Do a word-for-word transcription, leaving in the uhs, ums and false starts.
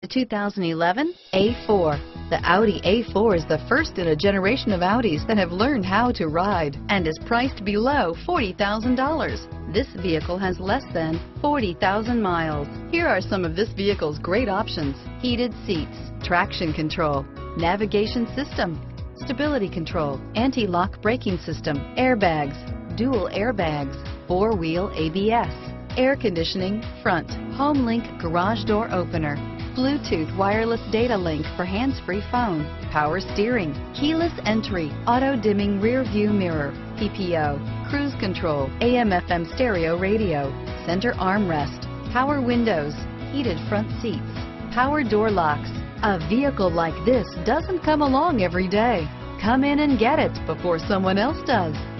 The two thousand eleven A four. The Audi A four is the first in a generation of Audis that have learned how to ride and is priced below forty thousand dollars. This vehicle has less than forty thousand miles. Here are some of this vehicle's great options: heated seats, traction control, navigation system, stability control, anti-lock braking system, airbags, dual airbags, four-wheel A B S, air conditioning, front, HomeLink garage door opener, Bluetooth wireless data link for hands-free phone, power steering, keyless entry, auto-dimming rear view mirror, P P O, cruise control, A M F M stereo radio, center armrest, power windows, heated front seats, power door locks. A vehicle like this doesn't come along every day. Come in and get it before someone else does.